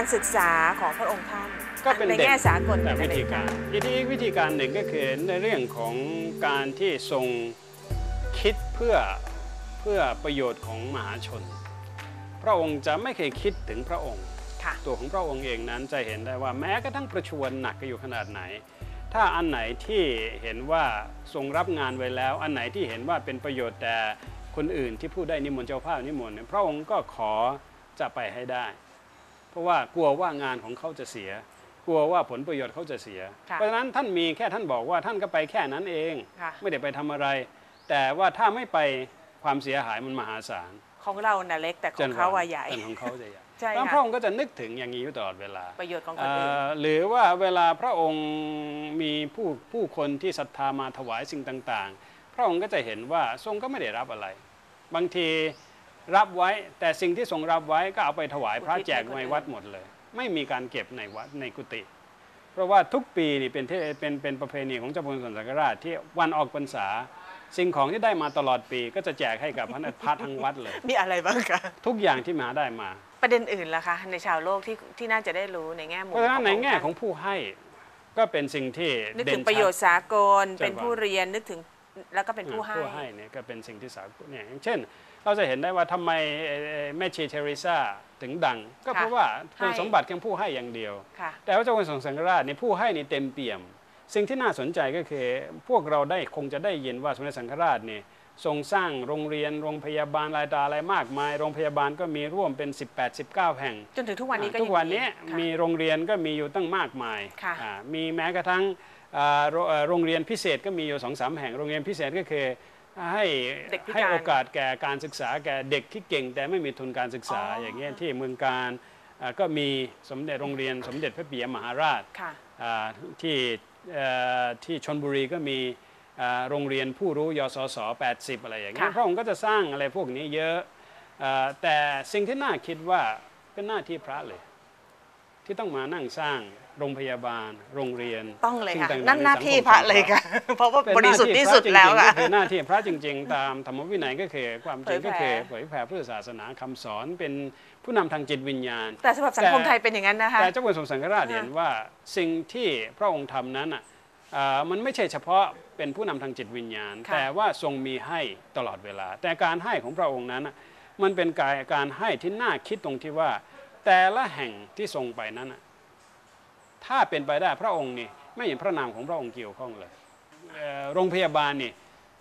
การศึกษาของพระองค์ท่านก็เป็นในแง่สากลแต่วิธีการวิธีการหนึ่งก็คือในเรื่องของการที่ทรงคิดเพื่อประโยชน์ของมหาชนพระองค์จะไม่เคยคิดถึงพระองค์ตัวของพระองค์เองนั้นจะเห็นได้ว่าแม้กระทั่งประชวรหนักอยู่ขนาดไหนถ้าอันไหนที่เห็นว่าทรงรับงานไว้แล้วอันไหนที่เห็นว่าเป็นประโยชน์แต่คนอื่นที่ผู้ได้นิมนต์เจ้าภาพนิมนต์พระองค์ก็ขอจะไปให้ได้เพราะว่ากลัวว่างานของเขาจะเสียกลัวว่าผลประโยชน์เขาจะเสียเพราะฉะนั้นท่านมีแค่ท่านบอกว่าท่านก็ไปแค่นั้นเองไม่ได้ไปทำอะไรแต่ว่าถ้าไม่ไปความเสียหายมันมหาศาลของเราน่ะเล็กแต่ของเขาว่าใหญ่ของเขาจะใหญ่ใช่ค่ะพระองค์ก็จะนึกถึงอย่างนี้อยู่ตลอดเวลาประโยชน์ของคนอื่นหรือว่าเวลาพระองค์มีผู้คนที่ศรัทธามาถวายสิ่งต่างๆพระองค์ก็จะเห็นว่าทรงก็ไม่ได้รับอะไรบางทีรับไว้แต่สิ่งที่ทรงรับไว้ก็เอาไปถวายพระแจกในวัดหมดเลยไม่มีการเก็บในวัดในกุฏิเพราะว่าทุกปีนี่เป็นประเพณีของเจ้าพระองค์สังฆราชที่วันออกพรรษาสิ่งของที่ได้มาตลอดปีก็จะแจกให้กับพระทั้งวัดเลยมีอะไรบ้างคะทุกอย่างที่มาได้มาประเด็นอื่นล่ะคะในชาวโลกที่น่าจะได้รู้ในแง่มุมเพราะฉะนั้นในแง่ของผู้ให้ก็เป็นสิ่งที่นึกถึงประโยชน์สากลเป็นผู้เรียนนึกถึงแล้วก็เป็นผู้ให้เนี่ยก็เป็นสิ่งที่สากลเนี่ยอย่างเช่นเราจะเห็นได้ว่าทำไมแม่ชีเทเรซาถึงดังก็เพราะว่าคุณสมบัติเพียงผู้ให้อย่างเดียวแต่ว่าเจ้าคุณทรงสังฆราชนี่ผู้ให้นี่เต็มเปี่ยมสิ่งที่น่าสนใจก็คือพวกเราคงจะได้ยินว่าสมเด็จสังฆราชนี่ทรงสร้างโรงเรียนโรงพยาบาลอะไรมากมายโรงพยาบาลก็มีร่วมเป็น18-19แห่งจนถึงทุกวันนี้ก็ทุกวันนี้มีโรงเรียนก็มีอยู่ตั้งมากมายมีแม้กระทั่งโรงเรียนพิเศษก็มีอยู่ 2-3 แห่งโรงเรียนพิเศษก็คือให้โอกาสแก่การศึกษาแก่เด็กที่เก่งแต่ไม่มีทุนการศึกษาอย่างเงี้ยที่เมืองการก็มีสมเด็จโรงเรียนสมเด็จพระปิยมหาราชที่ชลบุรีก็มีโรงเรียนผู้รู้ยศส80อะไรอย่างเงี้ยพระองค์ก็จะสร้างอะไรพวกนี้เยอะแต่สิ่งที่น่าคิดว่าเป็นหน้าที่พระเลยที่ต้องมานั่งสร้างโรงพยาบาลโรงเรียนต้องเลยค่ะนั่นหน้าที่พระเลยค่ะเพราะว่าบริสุทธิ์ที่สุดแล้วค่ะคือหน้าที่พระจริงๆตามธรรมวินัยก็คือความจริงก็คือเผยแผ่พุทธศาสนาคำสอนเป็นผู้นำทางจิตวิญญาณแต่สำหรับสังคมไทยเป็นอย่างนั้นนะคะแต่เจ้าคุณสมสังฆราชเห็นว่าสิ่งที่พระองค์ทำนั้นมันไม่ใช่เฉพาะเป็นผู้นำทางจิตวิญญาณแต่ว่าทรงมีให้ตลอดเวลาแต่การให้ของพระองค์นั้นมันเป็นการให้ที่น่าคิดตรงที่ว่าแต่ละแห่งที่ทรงไปนั้นถ้าเป็นไปได้พระองค์นี่ไม่เห็นพระนามของพระองค์เกี่ยวข้องเลยโรงพยาบาลนี่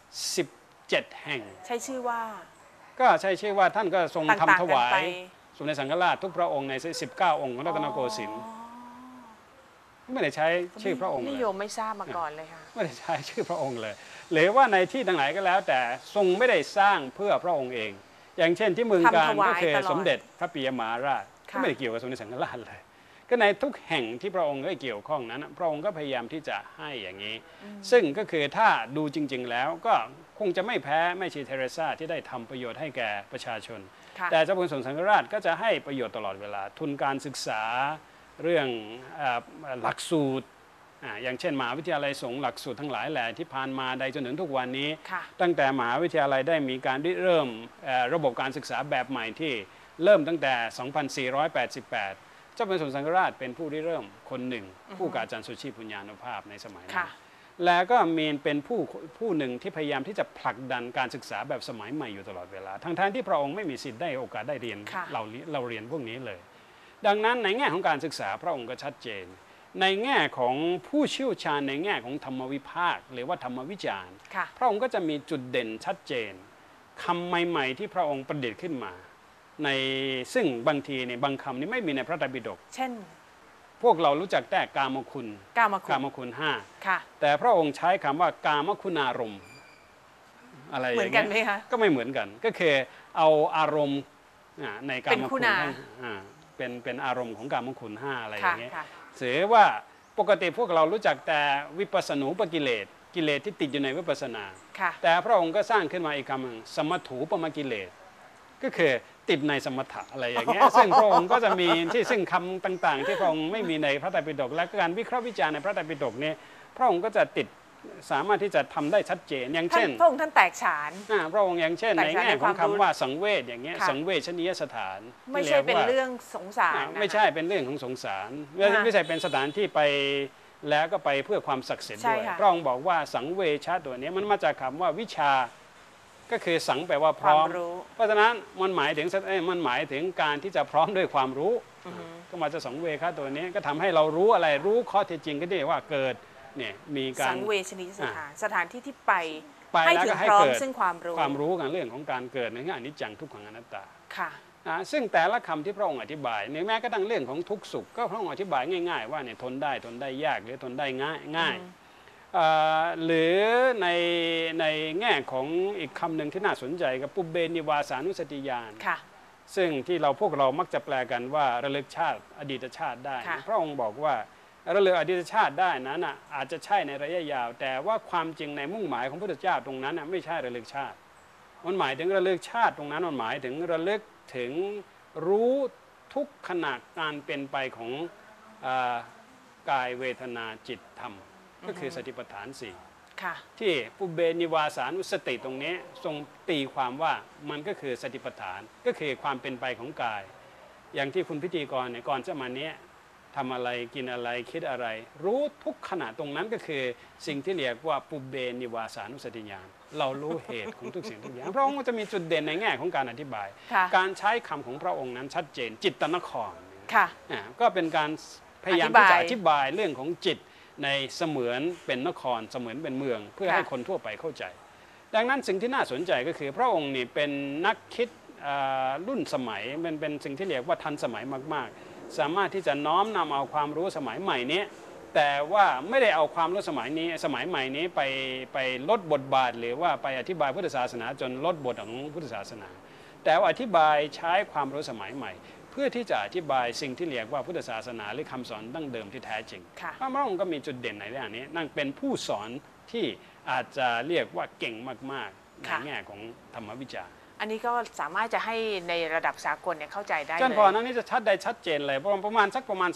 17 แห่งใช้ชื่อว่าก็ใช้ชื่อว่าท่านก็ทรงทำถวายสมเด็จสังฆราชทุกพระองค์ใน19 องค์ของรัตนโกสินทร์ไม่ได้ใช้ชื่อพระองค์เลยนิยมไม่ทราบมาก่อนเลยค่ะไม่ได้ใช้ชื่อพระองค์เลยหรือว่าในที่ต่างๆก็แล้วแต่ทรงไม่ได้สร้างเพื่อพระองค์เองอย่างเช่นที่เมืองการก็คือสมเด็จพระปิยมหาราชก็ไม่ได้เกี่ยวกับสมเด็จสังฆราชเลยก็ในทุกแห่งที่พระองค์ได้เกี่ยวข้องนั้นพระองค์ก็พยายามที่จะให้อย่างนี้ซึ่งก็คือถ้าดูจริงๆแล้วก็คงจะไม่แพ้แม่ชีเทเรซาที่ได้ทำประโยชน์ให้แก่ประชาชนแต่เจ้าคุณสมสังฆราชก็จะให้ประโยชน์ตลอดเวลาทุนการศึกษาเรื่องหลักสูตรอย่างเช่นมหาวิทยาลัยสงฆ์หลักสูตรทั้งหลายแหล่ที่ผ่านมาได้จนถึงทุกวันนี้ตั้งแต่มหาวิทยาลัยได้มีการเริ่มระบบการศึกษาแบบใหม่ที่เริ่มตั้งแต่ 2488 เจ้าคุณสมสังฆราชเป็นผู้ที่เริ่มคนหนึ่งผู้กับอาจารย์สุชีพ ปุญญานุภาพในสมัยนั้นแล้วก็มีเป็นผู้หนึ่งที่พยายามที่จะผลักดันการศึกษาแบบสมัยใหม่อยู่ตลอดเวลาทั้งที่พระองค์ไม่มีสิทธิ์ได้โอกาสได้เรียนเราเรียนพวกนี้เลยดังนั้นในแง่ของการศึกษาพระองค์ก็ชัดเจนในแง่ของผู้เชี่ยวชาญในแง่ของธรรมวิภาคหรือว่าธรรมวิจารณ์พระองค์ก็จะมีจุดเด่นชัดเจนคำใหม่ๆที่พระองค์ประดิษฐ์ขึ้นมาในซึ่งบางทีในบางคำนี้ไม่มีในพระไตรปิฎกเช่นพวกเรารู้จักแต่กามคุณ5แต่พระองค์ใช้คำว่ากามคุณารมณ์อะไรอย่างเงี้ยเหมือนกันไหมคะก็ไม่เหมือนกันก็คือเอาอารมณ์ในกามคุณเป็นอารมณ์ของกามคุณ5อะไรอย่างเงี้ยเสียว่าปกติพวกเรารู้จักแต่วิปัสสนูปกิเลสที่ติดอยู่ในวิปัสสนาแต่พระองค์ก็สร้างขึ้นมาอีกคำหนึ่งสมถูปมกิเลสก็คือติดในสมถะอะไรอย่างเงี้ยซึ่งพระองค์ก็จะมีที่ซึ่งคำต่างๆที่พระองค์ไม่มีในพระไตรปิฎกและการวิเคราะห์วิจารณ์ในพระไตรปิฎกนี้พระองค์ก็จะติดสามารถที่จะทำได้ชัดเจนอย่างเช่นพระองค์ท่านแตกฉานพระองค์อย่างเช่นในแง่ของคำว่าสังเวชอย่างเงี้ยค่ะสังเวชนียสถานไม่ใช่เป็นเรื่องสงสารนะคะไม่ใช่เป็นเรื่องของสงสารไม่ใช่เป็นสถานที่ไปแล้วก็ไปเพื่อความศักดิ์สิทธิ์ด้วยใช่ค่ะพระองค์บอกว่าสังเวชะตัวนี้มันมาจากคำว่าวิชาก็คือสังแปลว่าพร้อมความรู้เพราะฉะนั้นมันหมายถึงการที่จะพร้อมด้วยความรู้ก็มาจากสังเวชะตัวนี้ก็ทำให้เรารู้อะไรรู้ข้อเท็จจริงก็ได้ว่าเกิดเนี่ยมีการสังเวชนียสถานสถานที่ที่ไปไปให้แล้วถึก็งให้พร้อมเกิดซึ่งความรู้กันเรื่องของการเกิดในแง่อนิจจังทุกขังอนัตตาค่ะซึ่งแต่ละคำที่พระองค์อธิบายในแม้กระทั่งเรื่องของทุกข์สุขก็พระองค์อธิบายง่ายๆว่าเนี่ยทนได้ยากหรือทนได้ง่ายหรือในแง่ของอีกคำหนึ่งที่น่าสนใจกับปุเบนิวาสานุสติญาณค่ะซึ่งที่พวกเรามักจะแปลกันว่าระลึกชาติอดีตชาติได้ค่ะพระองค์บอกว่าระลึกอดีตชาติได้นั้นอาจจะใช่ในระยะยาว แต่ว่าความจริงในมุ่งหมายของพระพุทธเจ้าตรงนั้นไม่ใช่ระลึกชาติมันหมายถึงระลึกชาติตรงนั้นมันหมายถึงระลึกถึงรู้ทุกขณะการเป็นไปของกายเวทนาจิตธรรมก็คือสติปัฏฐานสี่ค่ะที่ปุเบนิวาสานุสติตรงนี้ทรงตีความว่ามันก็คือสติปัฏฐานก็คือความเป็นไปของกาย อย่างที่คุณพิธีกรเนี่ยก่อนจะมาเนี้ยทำอะไรกินอะไรคิดอะไร รู้ทุกขณะตรงนั้นก็คือสิ่งที่เรียกว่าปุเบนิวาสานุสติญาณเรารู้เหตุของทุกสิ่งทุกอย่างพระองค์ก็จะมีจุดเด่นในแง่ของการอธิบายค่ะการใช้คำของพระองค์นั้นชัดเจนจิตตนครค่ะก็เป็นการพยายามที่จะอธิบายเรื่องของจิตในเสมือนเป็นนครเสมือนเป็นเมือง เพื่อให้คนทั่วไปเข้าใจ ดังนั้นสิ่งที่น่าสนใจก็คือพระองค์นี่เป็นนักคิดรุ่นสมัยเป็นสิ่งที่เรียกว่าทันสมัยมากๆ สามารถที่จะน้อมนำเอาความรู้สมัยใหม่นี้แต่ว่าไม่ได้เอาความรู้สมัยใหม่นี้ไปลดบทบาทหรือว่าไปอธิบายพุทธศาสนาจนลดบทของพุทธศาสนา แต่ว่าอธิบายใช้ความรู้สมัยใหม่ เพื่อที่จะอธิบายสิ่งที่เรียกว่าพุทธศาสนาหรือคำสอนดั้งเดิมที่แท้จริงค่ะพระองค์ก็มีจุดเด่นในเรื่องนี้นั่นเป็นผู้สอนที่อาจจะเรียกว่าเก่งมากๆในค่ะแง่ของธรรมวิจารณ์อันนี้ก็สามารถจะให้ในระดับสากลเนี่ยเข้าใจได้อาจารเลย์พอย นั้นนี่จะชัดเจนเลยประมาณ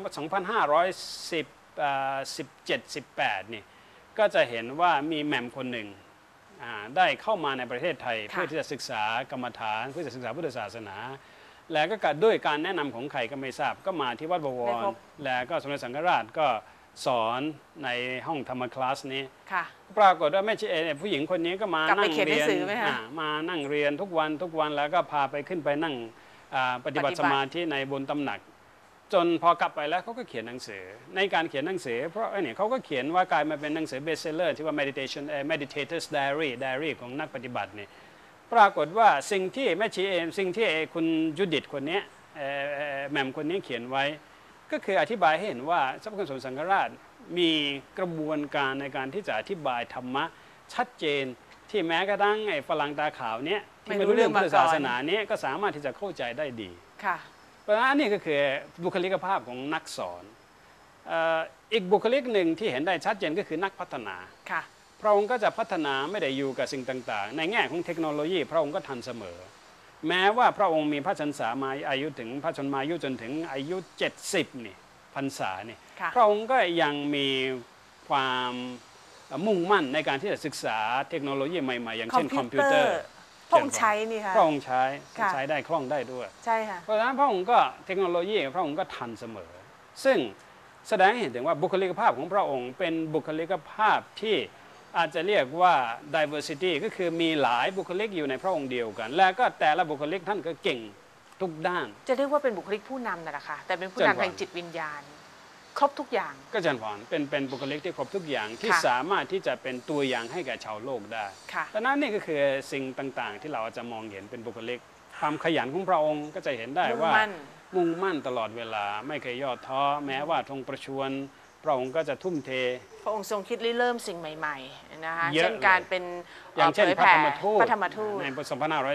2517-18นี่ก็จะเห็นว่ามีแหม่มคนหนึ่งได้เข้ามาในประเทศไทยค่ะเพื่อที่จะศึกษากรรมฐานเพื่อจะศึกษาพุทธศาสนา แล้วก็ด้วยการแนะนำของใครก็ไม่ทราบก็มาที่วัดบวร แล้วก็สมเด็จสังฆราชก็สอนในห้องธรรมคลาสนี้ค่ะปรากฏว่าไม่ใช่ผู้หญิงคนนี้ก็มากลับไปนั่งเขียนหนัเรียงนสือไหมคะมานั่งเรียนทุกวันแล้วก็พาไปขึ้นไปนั่งปฏิบัติสมาธิในบนตำหนัก จนพอกลับไปแล้วเขาก็เขียนหนังสือในการเขียนหนังสือเพราะเนี่ยเขาก็เขียนว่ากลายมาเป็นหนังสือเบสเซลเลอร์ที่ว่า Meditators Diary ของนักปฏิบัติเนี่ยปรากฏว่าสิ่งที่แม่ชีสิ่งที่คุณจุดิตคนนี้แหม่มคนนี้เขียนไว้ ก็คืออธิบายให้เห็นว่าสมเด็จพระสังฆราชมีกระบวนการในการที่จะอธิบายธรรมะชัดเจนที่แม้กระทั่งไอ้ฝรั่งตาขาวเนี้ยที่ไม่รู้เรื่องพุทธศาสนาเนี้ยก็สามารถที่จะเข้าใจได้ดีค่ะเพราะฉะนั้นนี่ก็คือบุคลิกภาพของนักสอนอีกบุคลิกหนึ่งที่เห็นได้ชัดเจนก็คือนักพัฒนาค่ะพระองค์ก็จะพัฒนาไม่ได้อยู่กับสิ่งต่างๆ ในแง่ของเทคโนโลยีพระองค์ก็ทันเสมอ แม้ว่าพระองค์มีพระชนสามาอายุถึงพระชนมายุจนถึงอายุ70นี่พรรษานี่ค่ะพระองค์ก็ยังมีความมุ่งมั่นในการที่จะศึกษาเทคโนโลยีใหม่ๆอย่างเช่นคอมพิวเตอร์พระองค์ใช้นี่ค่ะพระองค์ใช้ค่ะใช้ได้คล่องได้ด้วยใช่ค่ะเพราะฉะนั้นพระองค์ก็เทคโนโลยีพระองค์ก็ทันเสมอ ซึ่งแสดงให้เห็นถึงว่าบุคลิกภาพของพระองค์เป็นบุคลิกภาพที่อาจจะเรียกว่า diversity ก็คือมีหลายบุคลิกอยู่ในพระองค์เดียวกัน และก็แต่ละบุคลิกท่านก็เก่งทุกด้านจะเรียกว่าเป็นบุคลิกผู้นำนั่นแหละค่ะ แต่เป็นผู้นำทางจิตวิญญาณ ครบทุกอย่างก็จันทร์พรเป็นบุคลิกที่ครบทุกอย่างที่ค่ะสามารถที่จะเป็นตัวอย่างให้แก่ชาวโลกได้ค่ะดังนั้นนี่ก็คือสิ่งต่างๆ ที่เราอาจจะมองเห็นเป็นบุคลิกความขยันของพระองค์ก็จะเห็นได้ว่า มุ่งมั่นตลอดเวลาไม่เคยย่อท้อแม้ว่าทรงประชวรพระองค์ก็จะทุ่มเทพระองค์ทรงคิดริเริ่มสิ่งใหม่ๆนะคะเยอะเช่นการเป็นอย่างเช่นผยพระแผ่ธรรมทูตพระธรรมทูตในปี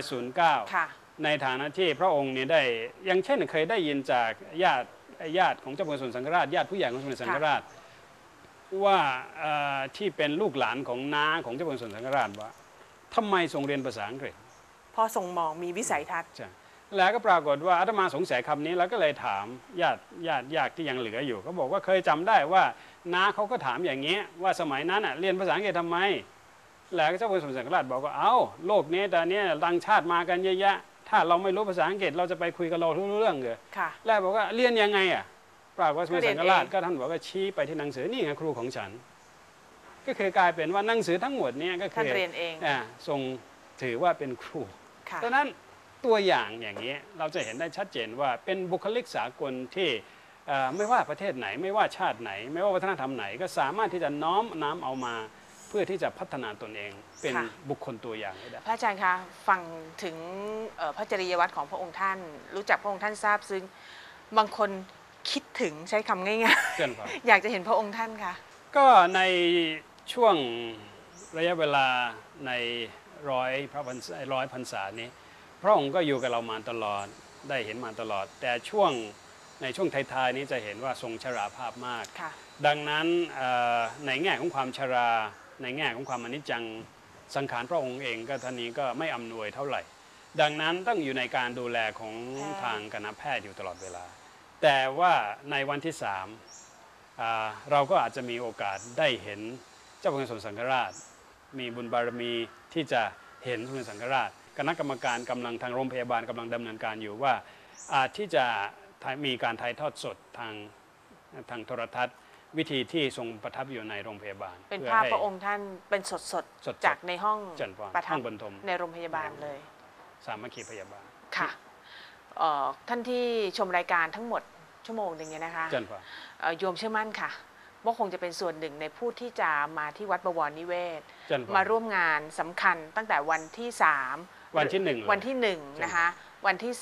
2509 ค่ะในฐานะที่พระองค์เนี่ยได้อย่างเช่นเคยได้ยินจากญาติของเจ้าพระสนสังฆราชญาติผู้ใหญ่ของสมเด็จสังฆราชว่าที่เป็นลูกหลานของน้าของเจ้าพระสนสังฆราชว่าทำไมทรงเรียนภาษาอังกฤษพอทรงมองมีวิสัยทัศน์ใช่แล้วก็ปรากฏว่าอาตมาสงสัยคำนี้แล้วก็เลยถามญาติที่ยังเหลืออยู่เขาบอกว่าเคยจำได้ว่าน้าเขาก็ถามอย่างเงี้ยว่าสมัยนั้นเรียนภาษาอังกฤษทำไมแล้วเจ้าคุณสมเด็จสังฆราชบอกว่าโลกนี้ตอนนี้ต่างชาติมากันเยอะแยะถ้าเราไม่รู้ภาษาอังกฤษเราจะไปคุยกับเราทุกเรื่องเลยแล้วบอกว่าเรียนยังไงปรากฏว่าสมเด็จสังฆราชก็ท่านบอกว่าชี้ไปที่หนังสือนี่ไงครูของฉันก็คือกลายเป็นว่าหนังสือทั้งหมดนี้ก็คือเรียนเองทรงถือว่าเป็นครูดังนั้นตัวอย่างอย่างนี้เราจะเห็นได้ชัดเจนว่าเป็นบุคลิกสากลที่ไม่ว่าประเทศไหนไม่ว่าชาติไหนไม่ว่าวัฒนธรรมไหนก็สามารถที่จะน้อมน้ำเอามาเพื่อที่จะพัฒนาตนเองเป็นบุคคลตัวอย่างได้พระอาจารย์คะฟังถึงพระจริยวัตรของพระองค์ท่านรู้จักพระองค์ท่านทราบซึ้งบางคนคิดถึงใช้คำง่ายๆอยากจะเห็นพระองค์ท่านค่ะก็ในช่วงระยะเวลาในร้อยพรรษานี้พระองค์ก็อยู่กับเรามาตลอดได้เห็นมาตลอดแต่ในช่วงท้ายๆนี้จะเห็นว่าทรงชราภาพมากดังนั้นในแง่ของความชราในแง่ของความอนิจจังสังขารพระองค์เองก็ท่านนี้ก็ไม่อำนวยเท่าไหร่ดังนั้นต้องอยู่ในการดูแลของทางคณะแพทย์อยู่ตลอดเวลาแต่ว่าในวันที่3เราก็อาจจะมีโอกาสได้เห็นเจ้าพระคุณสมเด็จสังฆราชมีบุญบารมีที่จะเห็นสมเด็จสังฆราชคณะกรรมการกำลังทางโรงพยาบาลกำลังดำเนินการอยู่ว่าอาจที่จะมีการถ่ายทอดสดทางโทรทัศน์วิธีที่ทรงประทับอยู่ในโรงพยาบาลเป็นภาพพระองค์ท่านเป็นสดจากในห้องประทับในโรงพยาบาลเลยสามัคคีพยาบาลค่ะท่านที่ชมรายการทั้งหมดชั่วโมงหนึ่งเนี่ยนะคะโยมเชื่อมั่นค่ะว่าคงจะเป็นส่วนหนึ่งในผู้ที่จะมาที่วัดบวรนิเวศมาร่วมงานสำคัญตั้งแต่วันที่3 วันที่ 1นะคะวันที่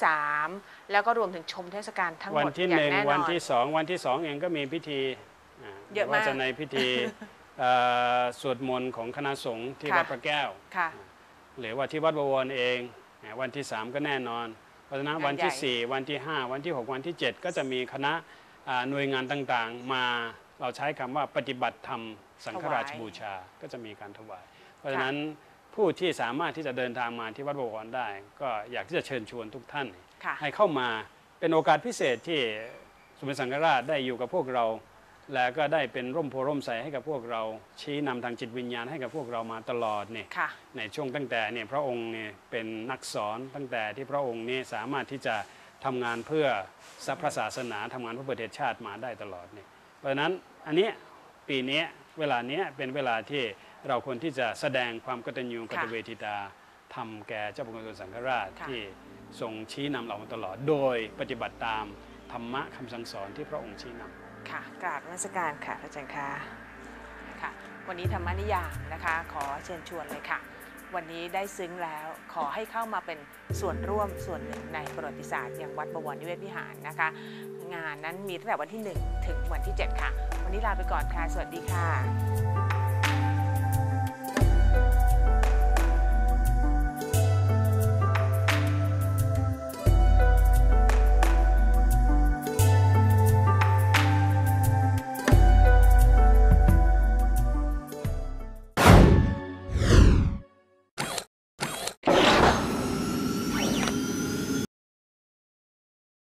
3แล้วก็รวมถึงชมเทศกาลทั้งหมดวันที่1วันที่2วันที่2เองก็มีพิธีเยอะมากว่าจะในพิธีสวดมนต์ของคณะสงฆ์ที่วัดพระแก้วหรือว่าที่วัดบวรเองวันที่3ก็แน่นอนเพราะฉะนั้นวันที่4วันที่5วันที่6วันที่7ก็จะมีคณะหน่วยงานต่างๆมาเราใช้คำว่าปฏิบัติธรรมสังฆราชบูชาก็จะมีการถวายเพราะฉะนั้นผู้ที่สามารถที่จะเดินทางมาที่วัดบวรได้ก็อยากที่จะเชิญชวนทุกท่านให้เข้ามาเป็นโอกาสพิเศษที่สมเด็จสังฆราชได้อยู่กับพวกเราและก็ได้เป็นร่มโพร่มใสให้กับพวกเราชี้นำทางจิตวิญญาณให้กับพวกเรามาตลอดเนี่ยในช่วงตั้งแต่เนี่ยพระองค์เนี่ยเป็นนักสอนตั้งแต่ที่พระองค์นี่สามารถที่จะทำงานเพื่อพระศาสนาทำงานเพื่อประเทศชาติมาได้ตลอดเนี่ยเพราะฉะนั้นอันนี้ปีนี้เวลานี้เป็นเวลาที่เราควรที่จะแสดงความกตัญญูกตเวทิตาทำแก่เจ้าพระคุณสังฆราชที่ทรงชี้นำเรามาตลอดโดยปฏิบัติตามธรรมะคำสั่งสอนที่พระองค์ชี้นำค่ะกราบนมัสการค่ะอาจารย์ค่ะวันนี้ธรรมนิยามนะคะขอเชิญชวนเลยค่ะวันนี้ได้ซึ้งแล้วขอให้เข้ามาเป็นส่วนร่วมส่วนหนึ่งในประวัติศาสตร์อย่างวัดบวรนิเวศวิหารนะคะงานนั้นมีตั้งแต่วันที่1ถึงวันที่7ค่ะวันนี้ลาไปก่อนค่ะสวัสดีค่ะ